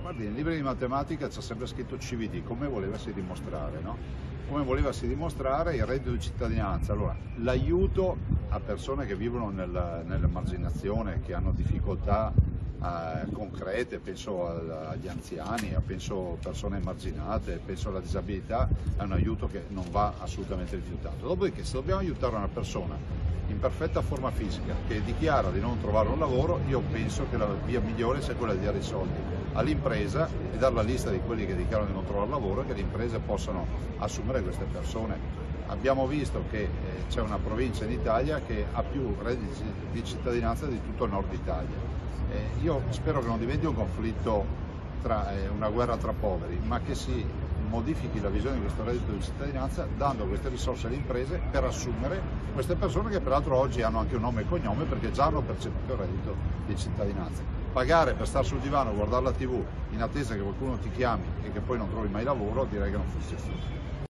Guardi, nei libri di matematica c'è sempre scritto CVD, come volevasi dimostrare, no? Come volevasi dimostrare il reddito di cittadinanza. Allora, l'aiuto a persone che vivono nell'emarginazione, che hanno difficoltà concrete, penso agli anziani, penso a persone emarginate, penso alla disabilità, è un aiuto che non va assolutamente rifiutato. Dopodiché, se dobbiamo aiutare una persona in perfetta forma fisica che dichiara di non trovare un lavoro, io penso che la via migliore sia quella di dare i soldi all'impresa e dare la lista di quelli che dichiarano di non trovare lavoro e che le imprese possano assumere queste persone. Abbiamo visto che c'è una provincia in Italia che ha più redditi di cittadinanza di tutto il nord Italia. Io spero che non diventi un conflitto, una guerra tra poveri, ma che si modifichi la visione di questo reddito di cittadinanza dando queste risorse alle imprese per assumere queste persone che peraltro oggi hanno anche un nome e cognome perché già hanno percepito il reddito di cittadinanza. Pagare per stare sul divano, guardare la TV in attesa che qualcuno ti chiami e che poi non trovi mai lavoro, direi che non funziona.